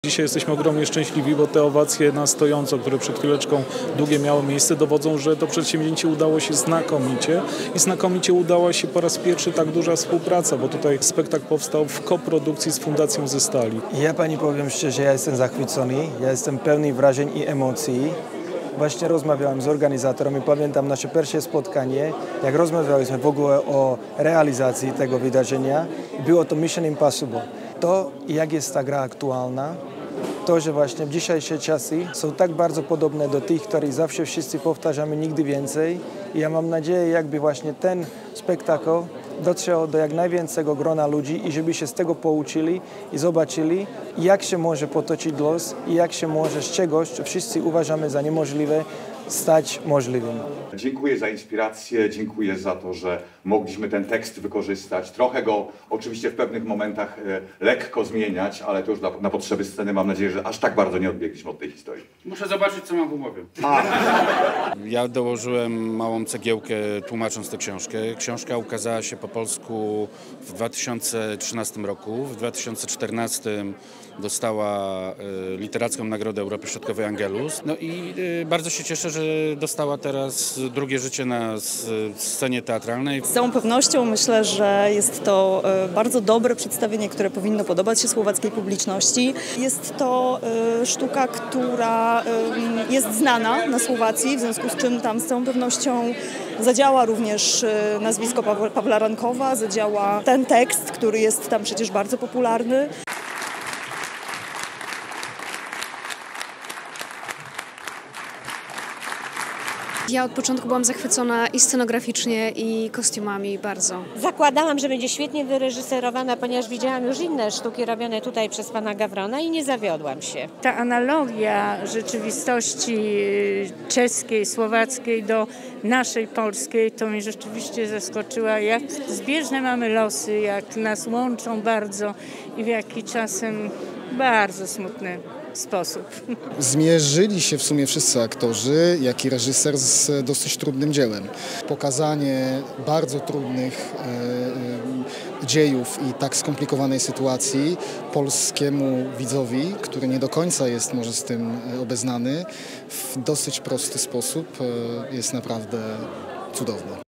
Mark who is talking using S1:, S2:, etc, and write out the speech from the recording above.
S1: Dzisiaj jesteśmy ogromnie szczęśliwi, bo te owacje na stojąco, które przed chwileczką długie miały miejsce, dowodzą, że to przedsięwzięcie udało się znakomicie i znakomicie udała się po raz pierwszy tak duża współpraca, bo tutaj spektakl powstał w koprodukcji z Fundacją Ze Stali.
S2: Ja pani powiem szczerze, ja jestem zachwycony, ja jestem pełny wrażeń i emocji. Właśnie rozmawiałem z organizatorem i pamiętam nasze pierwsze spotkanie, jak rozmawialiśmy w ogóle o realizacji tego wydarzenia. Było to Mission Impossible. To, jak jest ta gra aktualna, to, że właśnie dzisiejsze czasy są tak bardzo podobne do tych, które zawsze wszyscy powtarzamy nigdy więcej. I ja mam nadzieję, jakby właśnie ten spektakl dotrzał do jak największego grona ludzi i żeby się z tego pouczyli i zobaczyli, jak się może potoczyć los i jak się może z czegoś, co wszyscy uważamy za niemożliwe, stać możliwym.
S3: Dziękuję za inspirację, dziękuję za to, że mogliśmy ten tekst wykorzystać. Trochę go oczywiście w pewnych momentach lekko zmieniać, ale to już na potrzeby sceny mam nadzieję, że aż tak bardzo nie odbiegliśmy od tej historii.
S4: Muszę zobaczyć, co mam w umowie.
S5: Ja dołożyłem małą cegiełkę, tłumacząc tę książkę. Książka ukazała się po polsku w 2013 roku. W 2014 dostała Literacką Nagrodę Europy Środkowej Angelus. No i bardzo się cieszę, że dostała teraz drugie życie na scenie teatralnej.
S6: Z całą pewnością myślę, że jest to bardzo dobre przedstawienie, które powinno podobać się słowackiej publiczności. Jest to sztuka, która jest znana na Słowacji, w związku z czym tam z całą pewnością zadziała również nazwisko Pawła Rankowa, zadziała ten tekst, który jest tam przecież bardzo popularny.
S7: Ja od początku byłam zachwycona i scenograficznie, i kostiumami bardzo.
S8: Zakładałam, że będzie świetnie wyreżyserowana, ponieważ widziałam już inne sztuki robione tutaj przez pana Gawrona i nie zawiodłam się.
S9: Ta analogia rzeczywistości czeskiej, słowackiej do naszej polskiej, to mnie rzeczywiście zaskoczyła, jak zbieżne mamy losy, jak nas łączą bardzo i w jaki czasem bardzo smutny sposób.
S10: Zmierzyli się w sumie wszyscy aktorzy, jak i reżyser z dosyć trudnym dziełem. Pokazanie bardzo trudnych dziejów i tak skomplikowanej sytuacji polskiemu widzowi, który nie do końca jest może z tym obeznany, w dosyć prosty sposób jest naprawdę cudowne.